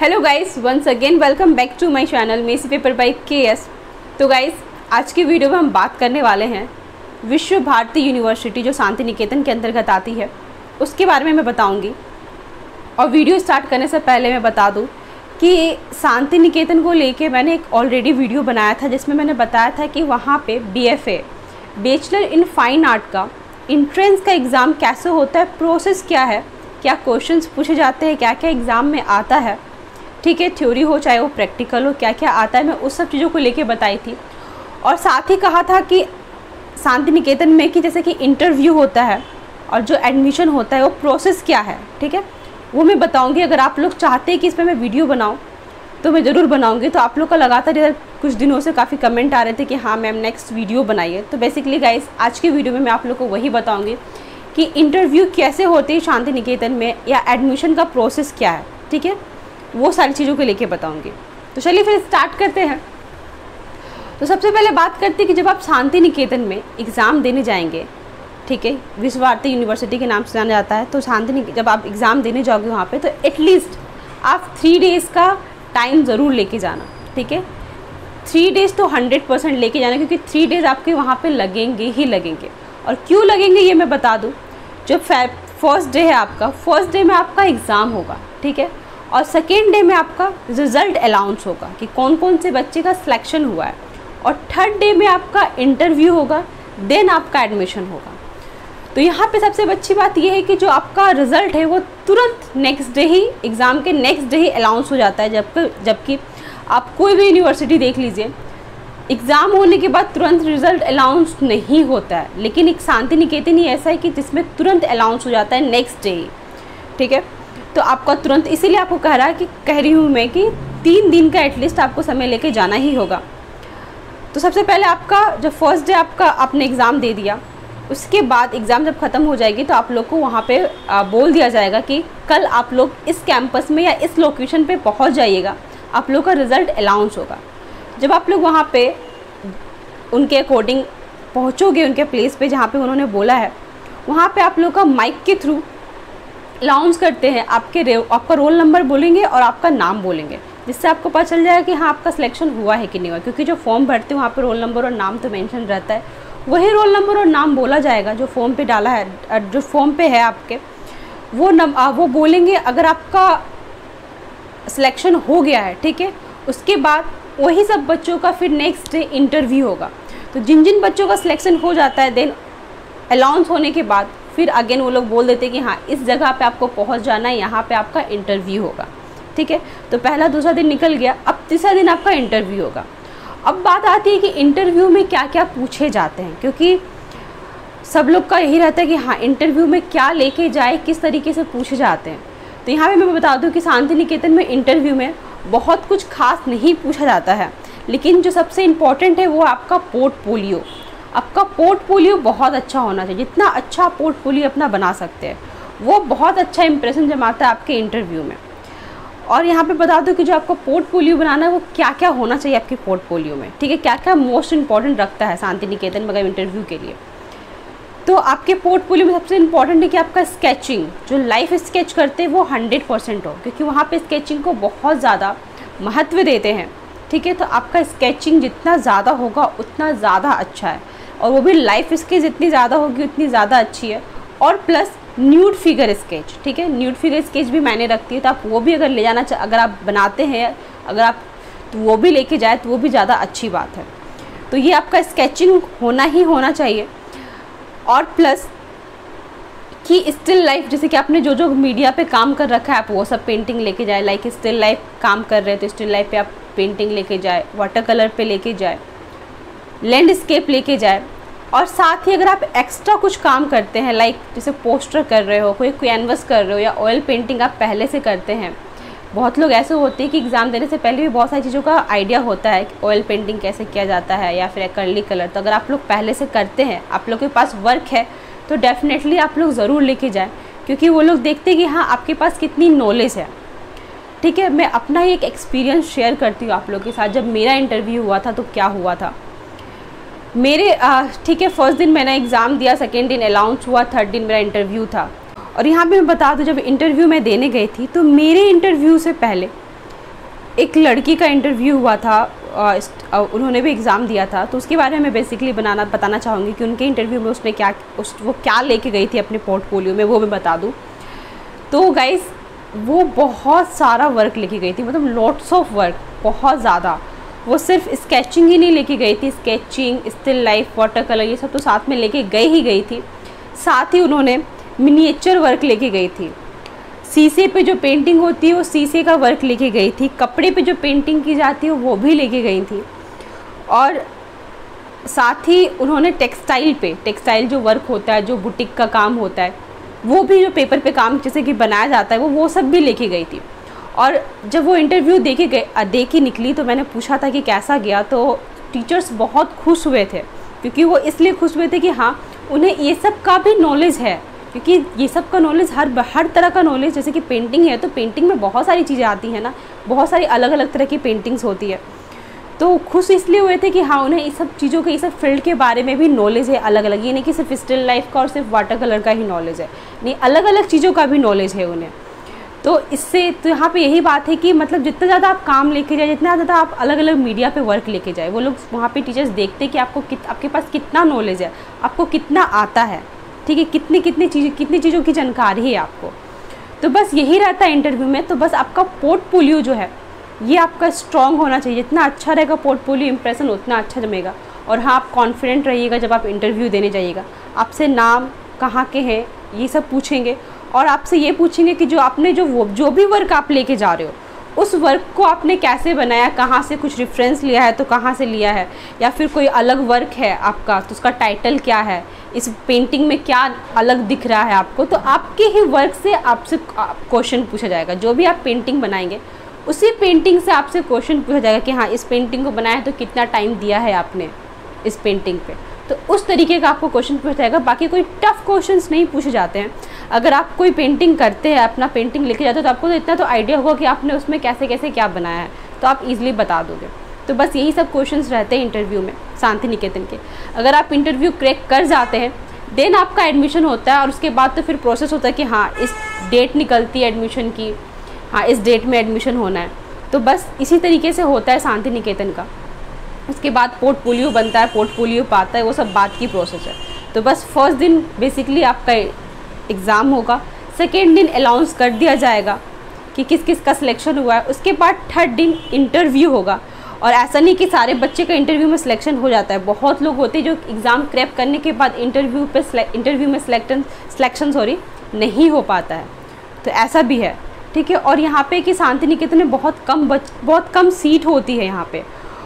Hello guys, once again welcome back to my channel messy paper by KS. तो guys, आज की video में हम बात करने वाले हैं विश्व भारती यूनिवर्सिटी जो शांति निकेतन के अंतर्गत आती है उसके बारे में मैं बताऊंगी। और वीडियो स्टार्ट करने से पहले मैं बता दूं कि शांति निकेतन को लेके मैंने एक ऑलरेडी वीडियो बनाया था जिसमें मैंने बताया था कि वहाँ पे BFA bachelor in fine art का इंट्रेंस का एग्ज़ाम कैसे होता है, प्रोसेस क्या है, क्या क्वेश्चंस पूछे जाते हैं, क्या क्या एग्ज़ाम में आता है, ठीक है, थ्योरी हो चाहे वो प्रैक्टिकल हो, क्या क्या आता है, मैं उस सब चीज़ों को लेके बताई थी। और साथ ही कहा था कि शांति निकेतन में कि जैसे कि इंटरव्यू होता है और जो एडमिशन होता है वो प्रोसेस क्या है, ठीक है, वो मैं बताऊंगी। अगर आप लोग चाहते हैं कि इस पर मैं वीडियो बनाऊं तो मैं ज़रूर बनाऊंगी। तो आप लोग का लगातार इधर कुछ दिनों से काफ़ी कमेंट आ रहे थे कि हाँ मैम नेक्स्ट वीडियो बनाइए। तो बेसिकली गाइस, आज की वीडियो में मैं आप लोग को वही बताऊँगी कि इंटरव्यू कैसे होते हैं शांति निकेतन में या एडमिशन का प्रोसेस क्या है, ठीक है, वो सारी चीज़ों को लेके बताऊंगी। तो चलिए फिर स्टार्ट करते हैं। तो सबसे पहले बात करते हैं कि जब आप शांति निकेतन में एग्ज़ाम देने जाएंगे, ठीक है, विश्व भारती यूनिवर्सिटी के नाम से जाना जाता है, तो जब आप एग्ज़ाम देने जाओगे वहाँ पे तो एटलीस्ट आप 3 डेज़ का टाइम ज़रूर लेके जाना, ठीक है। 3 डेज़ तो 100% लेके जाना, क्योंकि 3 डेज़ आपके वहाँ पे लगेंगे ही लगेंगे। और क्यों लगेंगे ये मैं बता दूँ। जो फर्स्ट डे है आपका, फर्स्ट डे में आपका एग्ज़ाम होगा, ठीक है, और सेकेंड डे में आपका रिज़ल्ट अनाउंस होगा कि कौन कौन से बच्चे का सिलेक्शन हुआ है, और थर्ड डे में आपका इंटरव्यू होगा, देन आपका एडमिशन होगा। तो यहाँ पे सबसे अच्छी बात यह है कि जो आपका रिज़ल्ट है वो तुरंत नेक्स्ट डे ही, एग्ज़ाम के नेक्स्ट डे ही अनाउंस हो जाता है। जबकि आप कोई भी यूनिवर्सिटी देख लीजिए, एग्ज़ाम होने के बाद तुरंत रिज़ल्ट अनाउंस नहीं होता है, लेकिन एक शांति निकेतन ही ऐसा है कि जिसमें तुरंत अनाउंस हो जाता है नेक्स्ट डे ही, ठीक है। तो आपका तुरंत, इसीलिए आपको कह रही हूँ मैं कि 3 दिन का एटलीस्ट आपको समय लेके जाना ही होगा। तो सबसे पहले आपका जब फर्स्ट डे आपका आपने एग्ज़ाम दे दिया, उसके बाद एग्ज़ाम जब ख़त्म हो जाएगी तो आप लोग को वहाँ पे बोल दिया जाएगा कि कल आप लोग इस कैंपस में या इस लोकेशन पे पहुँच जाइएगा, आप लोग का रिज़ल्ट अनाउंस होगा। जब आप लोग वहाँ पे उनके अकॉर्डिंग पहुँचोगे, उनके प्लेस पे जहाँ पे उन्होंने बोला है, वहाँ पे आप लोग का माइक के थ्रू अनाउंस करते हैं, आपका रोल नंबर बोलेंगे और आपका नाम बोलेंगे, जिससे आपको पता चल जाएगा कि हाँ आपका सिलेक्शन हुआ है कि नहीं हुआ। क्योंकि जो फॉर्म भरते हैं वहाँ पे रोल नंबर और नाम तो मेंशन रहता है, वही रोल नंबर और नाम बोला जाएगा जो फॉर्म पे डाला है, जो फॉर्म पे है आपके, वो बोलेंगे। अगर आपका सिलेक्शन हो गया है, ठीक है, उसके बाद वही सब बच्चों का फिर नेक्स्ट डे इंटरव्यू होगा। तो जिन जिन बच्चों का सिलेक्शन हो जाता है, देन अनाउंस होने के बाद फिर अगेन वो लोग बोल देते हैं कि हाँ इस जगह पे आपको पहुंच जाना है, यहाँ पे आपका इंटरव्यू होगा, ठीक है। तो पहला दूसरा दिन निकल गया, अब तीसरा दिन आपका इंटरव्यू होगा। अब बात आती है कि इंटरव्यू में क्या क्या पूछे जाते हैं, क्योंकि सब लोग का यही रहता है कि हाँ इंटरव्यू में क्या लेके जाए, किस तरीके से पूछे जाते हैं। तो यहाँ पर मैं बता दूँ कि शांति निकेतन में इंटरव्यू में बहुत कुछ खास नहीं पूछा जाता है, लेकिन जो सबसे इम्पॉर्टेंट है वो आपका पोर्टफोलियो। आपका पोर्टफोलियो बहुत अच्छा होना चाहिए। जितना अच्छा पोर्टफोलियो अपना बना सकते हैं वो बहुत अच्छा इंप्रेशन जमाता है आपके इंटरव्यू में। और यहाँ पे बता दो कि जो आपका पोर्टफोलियो बनाना है वो क्या क्या होना चाहिए आपके पोर्टफोलियो में, ठीक है, क्या क्या मोस्ट इंपॉर्टेंट रखता है शांति निकेतन में अगर इंटरव्यू के लिए। तो आपके पोर्टफोलियो में सबसे इम्पॉर्टेंट है कि आपका स्केचिंग, जो लाइफ स्केच करते हैं वो 100% हो, क्योंकि वहाँ पर स्केचिंग को बहुत ज़्यादा महत्व देते हैं, ठीक है। तो आपका स्केचिंग जितना ज़्यादा होगा उतना ज़्यादा अच्छा है, और वो भी लाइफ स्केच जितनी ज़्यादा होगी उतनी ज़्यादा अच्छी है। और प्लस न्यूड फिगर स्केच, ठीक है, न्यूड फिगर स्केच भी मैंने रखती है, तो आप वो भी अगर ले जाना अगर आप बनाते हैं, अगर आप तो वो भी लेके जाए तो वो भी ज़्यादा अच्छी बात है। तो ये आपका स्केचिंग होना ही होना चाहिए। और प्लस कि स्टिल लाइफ, जैसे कि आपने जो जो मीडिया पे काम कर रखा है आप वो सब पेंटिंग लेके जाए। लाइक स्टिल लाइफ काम कर रहे हैं तो स्टिल लाइफ पे आप पेंटिंग लेके जाए, वाटर कलर पे लेके जाए, लैंडस्केप लेके जाए। और साथ ही अगर आप एक्स्ट्रा कुछ काम करते हैं, लाइक जैसे पोस्टर कर रहे हो, कोई कैनवस कर रहे हो, या ऑयल पेंटिंग आप पहले से करते हैं। बहुत लोग ऐसे होते हैं कि एग्ज़ाम देने से पहले भी बहुत सारी चीज़ों का आइडिया होता है कि ऑयल पेंटिंग कैसे किया जाता है या फिर एक्रिलिक कलर। तो अगर आप लोग पहले से करते हैं, आप लोग के पास वर्क है, तो डेफिनेटली आप लोग ज़रूर लेके जाएँ, क्योंकि वो लोग देखते हैं कि हाँ आपके पास कितनी नॉलेज है, ठीक है। मैं अपना ही एक एक्सपीरियंस शेयर करती हूँ आप लोग के साथ। जब मेरा इंटरव्यू हुआ था तो क्या हुआ था मेरे, ठीक है, फर्स्ट दिन मैंने एग्ज़ाम दिया, सेकेंड दिन अनाउंस हुआ, थर्ड दिन मेरा इंटरव्यू था। और यहाँ पे मैं बता दूँ, जब इंटरव्यू मैं देने गई थी तो मेरे इंटरव्यू से पहले एक लड़की का इंटरव्यू हुआ था, उन्होंने भी एग्ज़ाम दिया था, तो उसके बारे में बेसिकली बताना चाहूँगी कि उनके इंटरव्यू में उसने वो क्या लेके गई थी अपने पोर्टफोलियो में, वो मैं बता दूँ। तो गाइस वो बहुत सारा वर्क लेके गई थी, मतलब लॉट्स ऑफ वर्क, बहुत ज़्यादा। वो सिर्फ स्केचिंग ही नहीं लेके गई थी, sketching, still life, water colour, ये सब तो साथ में लेके गई ही थी। साथ ही उन्होंने मिनिएचर वर्क लेके गई थी, शीशे पे जो पेंटिंग होती है वो शीशे का वर्क लेके गई थी, कपड़े पे जो पेंटिंग की जाती है वो भी लेके गई थी। और साथ ही उन्होंने टेक्सटाइल जो वर्क होता है, जो बुटीक का काम होता है, वो भी जो पेपर पे काम जैसे कि बनाया जाता है, वो सब भी लेके गई थी। और जब वो इंटरव्यू दे के निकली तो मैंने पूछा था कि कैसा गया, तो टीचर्स बहुत खुश हुए थे, क्योंकि वो इसलिए खुश हुए थे कि हाँ उन्हें ये सब का भी नॉलेज है, क्योंकि ये सब का नॉलेज हर तरह का नॉलेज, जैसे कि पेंटिंग है तो पेंटिंग में बहुत सारी चीज़ें आती हैं ना, बहुत सारी अलग अलग तरह की पेंटिंग्स होती है। तो खुश इसलिए हुए थे कि हाँ उन्हें इस सब चीज़ों के, इस सब फील्ड के बारे में भी नॉलेज है अलग अलग, ये नहीं कि सिर्फ स्टिल लाइफ का और सिर्फ वाटर कलर का ही नॉलेज है, नहीं, अलग अलग चीज़ों का भी नॉलेज है उन्हें। तो इससे तो यहाँ पे यही बात है कि मतलब जितना ज़्यादा आप काम लेके जाए, जितना ज़्यादा आप अलग अलग मीडिया पे वर्क लेके जाए, वो लोग वहाँ पे टीचर्स देखते हैं कि आपके पास कितना नॉलेज है, आपको कितना आता है, ठीक है, कितनी चीज़ों की जानकारी है आपको। तो बस यही रहता है इंटरव्यू में। तो बस आपका पोर्टफोलियो जो है ये आपका स्ट्रॉन्ग होना चाहिए, जितना अच्छा रहेगा पोर्टफोलियो इंप्रेशन उतना अच्छा जमेगा। और हाँ, आप कॉन्फिडेंट रहिएगा जब आप इंटरव्यू देने जाइएगा। आपसे नाम, कहाँ के हैं, ये सब पूछेंगे, और आपसे ये पूछेंगे कि जो भी वर्क आप लेके जा रहे हो उस वर्क को आपने कैसे बनाया, कहाँ से कुछ रेफरेंस लिया है तो कहाँ से लिया है, या फिर कोई अलग वर्क है आपका तो उसका टाइटल क्या है, इस पेंटिंग में क्या अलग दिख रहा है आपको। तो आपके ही वर्क से आपसे क्वेश्चन पूछा जाएगा। जो भी आप पेंटिंग बनाएंगे उसी पेंटिंग से आपसे क्वेश्चन पूछा जाएगा कि हाँ इस पेंटिंग को बनाया तो कितना टाइम दिया है आपने इस पेंटिंग पे, तो उस तरीके का आपको क्वेश्चन पूछा जाएगा। बाकी कोई टफ क्वेश्चंस नहीं पूछे जाते हैं। अगर आप कोई पेंटिंग करते हैं, अपना पेंटिंग लेके जाते हो, तो आपको तो इतना तो आइडिया होगा कि आपने उसमें कैसे कैसे क्या बनाया है, तो आप इजीली बता दोगे। तो बस यही सब क्वेश्चंस रहते हैं इंटरव्यू में शांति निकेतन के। अगर आप इंटरव्यू क्रैक कर जाते हैं देन आपका एडमिशन होता है, और उसके बाद तो फिर प्रोसेस होता है कि हाँ इस डेट निकलती है एडमिशन की, हाँ इस डेट में एडमिशन होना है। तो बस इसी तरीके से होता है शांति निकेतन का। उसके बाद पोर्टफोलियो बनता है, पोर्टफोलियो पाता है, वो सब बात की प्रोसेस है। तो बस फर्स्ट दिन बेसिकली आपका एग्ज़ाम होगा, सेकेंड दिन अनाउंस कर दिया जाएगा कि किस किस का सिलेक्शन हुआ है। उसके बाद थर्ड दिन इंटरव्यू होगा। और ऐसा नहीं कि सारे बच्चे का इंटरव्यू में सिलेक्शन हो जाता है, बहुत लोग होते हैं जो एग्ज़ाम क्रैक करने के बाद इंटरव्यू में सिलेक्शन नहीं हो पाता है, तो ऐसा भी है, ठीक है। और यहाँ पे कि शांति निकेतन में बहुत कम सीट होती है, यहाँ पे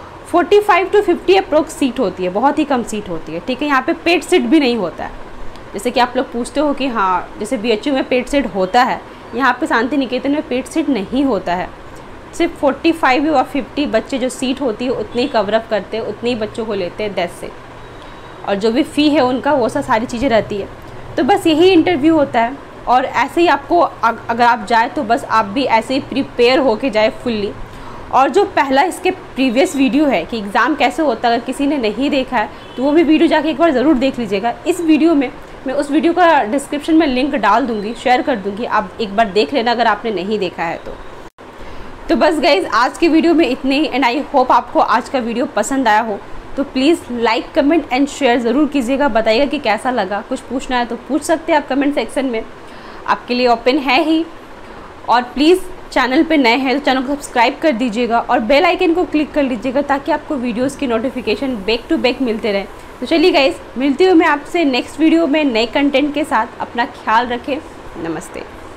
45 to 50 अप्रोक्स सीट होती है, बहुत ही कम सीट होती है, ठीक है। यहाँ पे पेड सीट भी नहीं होता है, जैसे कि आप लोग पूछते हो कि हाँ जैसे BHU में पेड सीट होता है, यहाँ पे शांति निकेतन में पेड सीट नहीं होता है। सिर्फ 45 या 50 बच्चे जो सीट होती है उतनी कवरअप करते हैं, उतने ही बच्चों को लेते हैं 10 से, और जो भी फ़ी है उनका वो सब सारी चीज़ें रहती है। तो बस यही इंटरव्यू होता है। और ऐसे ही आपको अगर आप जाए तो बस आप भी ऐसे ही प्रिपेयर होके जाए फुल्ली। और जो पहला इसके प्रीवियस वीडियो है कि एग्ज़ाम कैसे होता है, अगर किसी ने नहीं देखा है तो वो भी वीडियो जाके एक बार ज़रूर देख लीजिएगा। इस वीडियो में मैं उस वीडियो का डिस्क्रिप्शन में लिंक डाल दूँगी, शेयर कर दूँगी, आप एक बार देख लेना अगर आपने नहीं देखा है तो बस गाइज़ आज के वीडियो में इतने ही। एंड आई होप आपको आज का वीडियो पसंद आया हो, तो please like, comment and share ज़रूर कीजिएगा। बताइएगा कि कैसा लगा। कुछ पूछना है तो पूछ सकते हैं आप कमेंट सेक्शन में, आपके लिए ओपन है ही। और प्लीज़ चैनल पे नए हैं तो चैनल को सब्सक्राइब कर दीजिएगा और बेल आइकन को क्लिक कर लीजिएगा, ताकि आपको वीडियोस की नोटिफिकेशन बैक टू बैक मिलते रहें। तो चलिए गाइस, मिलती हूँ मैं आपसे नेक्स्ट वीडियो में नए कंटेंट के साथ। अपना ख्याल रखें। नमस्ते।